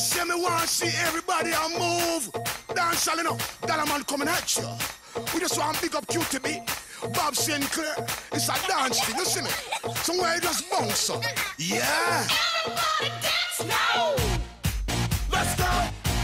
say me want to see everybody a move. Dance all enough, that a man coming at you. We just want to big up QTB. Bob Sinclair, it's a dance thing, you see me? Somewhere you just bounce up. Yeah. Everybody dance now. Let's go.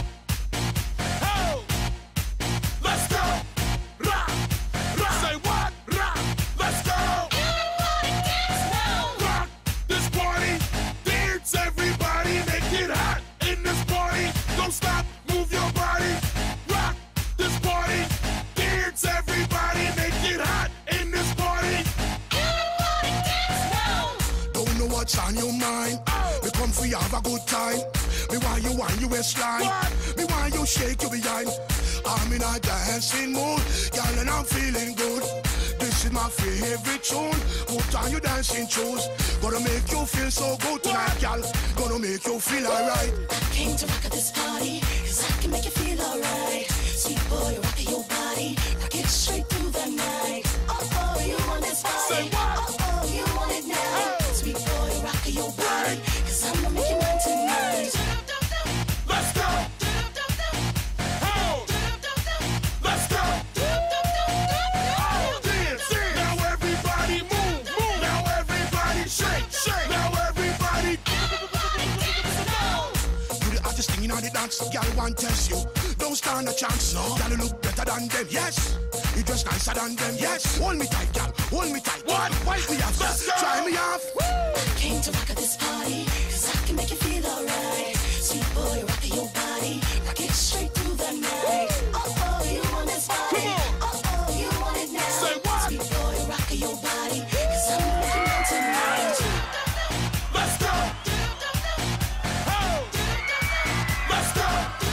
Ho. Let's go. Rock. Rock. Say what? Rock. Let's go. Everybody dance now. Rock this party. Dance everybody. Make it hot in this party. Don't stop. Move your body. Rock this party. Dance everybody. Make it hot in this party. Everybody dance now. Don't know what's on your mind. Me come for you have a good time. Me want you on your waistline. Me want you shake your behind. I'm in a dancing mood, girl, and I'm feeling good. This is my favorite tune. Put on your dancing shoes. Gonna make you feel so good tonight, girl. Gonna make you feel alright. Came to rock at this party, 'cause I can make you feel alright. Sweet boy, rock your body, rock it straight through the night. Oh, you want this body? Say what? Oh, you want it now? Sweet boy, rock your body, 'cause I'm gonna make you mine tonight. Let's go. Ho. Let's go. Oh, dance. Now everybody move. Now everybody shake. Now everybody. You the hottest thing in all the dance, girl, want test you. Don't stand a chance, no. Girl, you look better than them, yes. You dress nicer than them, yes. Hold me tight, girl, hold me tight. What? Wipe me off, Let's go. try me off. Came to rock at this party, 'cause I can make you feel alright. Sweet boy, rock your body, rock it straight through the night. Oh, you want this body? Come on. Oh, you want it now? Say what? Sweet boy, rock your body, 'cause I'm gonna make you mine tonight. Let's go. Ho. Let's go.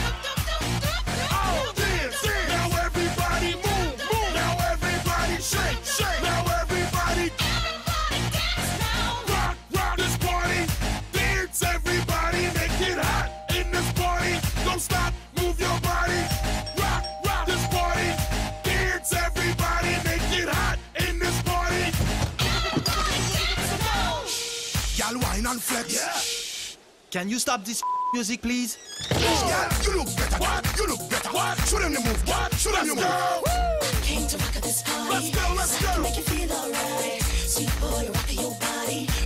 Oh, dance. Now everybody move. Now everybody shake. Now everybody. Dance now. Rock this party. Dance everybody. Make it hot in this party. Don't stop. Move your body. Rock this party. Dance everybody. Make it hot in this party. Girl, wine and flex. Yeah. Can you stop this music, please? Girl, you look better. You look better. Show them the move. Show them the Let's move. go. Came to rock at this party. Let's go, let's 'Cause I go. can make you feel alright. Sweet boy, rock your body,